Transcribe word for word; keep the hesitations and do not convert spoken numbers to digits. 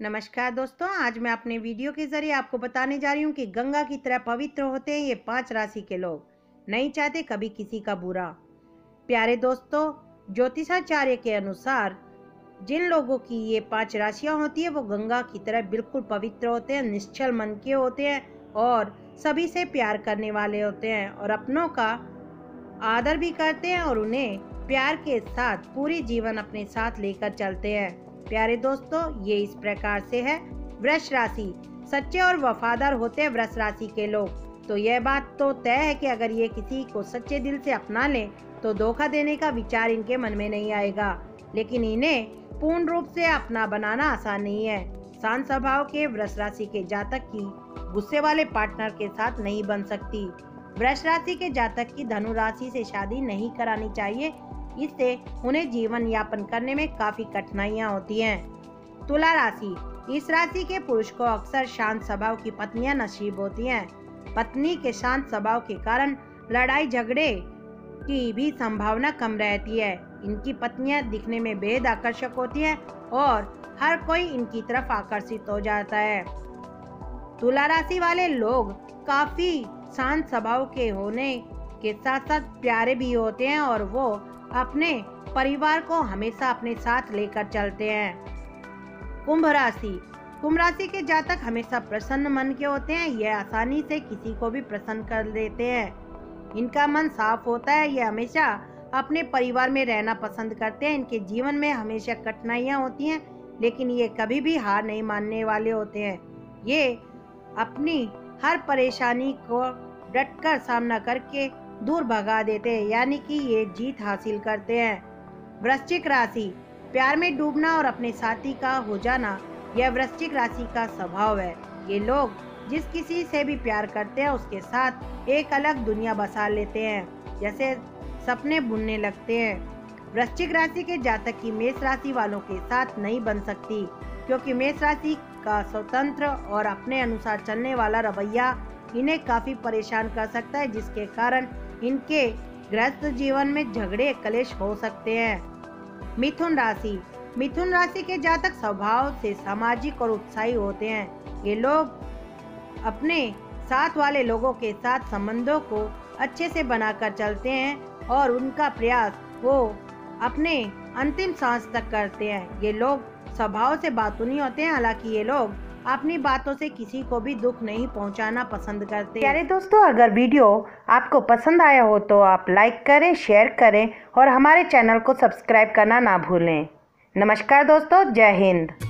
नमस्कार दोस्तों, आज मैं अपने वीडियो के जरिए आपको बताने जा रही हूँ कि गंगा की तरह पवित्र होते हैं ये पांच राशि के लोग। नहीं चाहते कभी किसी का बुरा। प्यारे दोस्तों, ज्योतिषाचार्य के अनुसार जिन लोगों की ये पांच राशियां होती है वो गंगा की तरह बिल्कुल पवित्र होते हैं, निश्चल मन के होते हैं और सभी से प्यार करने वाले होते हैं और अपनों का आदर भी करते हैं और उन्हें प्यार के साथ पूरी जीवन अपने साथ लेकर चलते हैं। प्यारे दोस्तों, ये इस प्रकार से है। वृष राशि, सच्चे और वफादार होते हैं वृष राशि के लोग। तो यह बात तो तय है कि अगर ये किसी को सच्चे दिल से अपना लें तो धोखा देने का विचार इनके मन में नहीं आएगा, लेकिन इन्हें पूर्ण रूप से अपना बनाना आसान नहीं है। शांत स्वभाव के वृष राशि के जातक की गुस्से वाले पार्टनर के साथ नहीं बन सकती। वृष राशि के जातक की धनु राशि से शादी नहीं करानी चाहिए, इससे उन्हें जीवन यापन करने में काफी कठिनाइयां होती हैं। तुला राशि, इस राशि के पुरुष को अक्सर शांत स्वभाव की पत्नियां नसीब होती हैं। पत्नी के शांत स्वभाव के कारण लड़ाई झगड़े की भी संभावना कम रहती है। इनकी पत्नियां दिखने में बेहद आकर्षक होती हैं और हर कोई इनकी तरफ आकर्षित हो जाता है। तुला राशि वाले लोग काफी शांत स्वभाव के होने के साथ साथ प्यारे भी होते हैं और वो अपने परिवार को हमेशा अपने साथ लेकर चलते हैं। कुंभ राशि, कुंभ राशि के जातक हमेशा प्रसन्न मन के होते हैं। यह आसानी से किसी को भी प्रसन्न कर देते हैं। इनका मन साफ होता है। यह हमेशा अपने परिवार में रहना पसंद करते हैं। इनके जीवन में हमेशा कठिनाइयां होती हैं, लेकिन ये कभी भी हार नहीं मानने वाले होते हैं। ये अपनी हर परेशानी को डटकर सामना करके दूर भगा देते हैं, यानी कि ये जीत हासिल करते हैं। वृश्चिक राशि, प्यार में डूबना और अपने साथी का हो जाना यह वृश्चिक राशि का स्वभाव है। ये लोग जिस किसी से भी प्यार करते हैं उसके साथ एक अलग दुनिया बसा लेते हैं, जैसे सपने बुनने लगते हैं। वृश्चिक राशि के जातक की मेष राशि वालों के साथ नहीं बन सकती, क्योंकि मेष राशि का स्वतंत्र और अपने अनुसार चलने वाला रवैया इन्हें काफी परेशान कर सकता है, जिसके कारण इनके गृहस्थ जीवन में झगड़े कलेश हो सकते हैं। मिथुन राशि, मिथुन राशि के जातक स्वभाव से सामाजिक और उत्साही होते हैं। ये लोग अपने साथ वाले लोगों के साथ संबंधों को अच्छे से बनाकर चलते हैं और उनका प्रयास वो अपने अंतिम सांस तक करते हैं। ये लोग स्वभाव से बातूनी होते हैं, हालांकि ये लोग अपनी बातों से किसी को भी दुख नहीं पहुंचाना पसंद करते। प्यारे दोस्तों, अगर वीडियो आपको पसंद आया हो तो आप लाइक करें, शेयर करें और हमारे चैनल को सब्सक्राइब करना ना भूलें। नमस्कार दोस्तों, जय हिंद।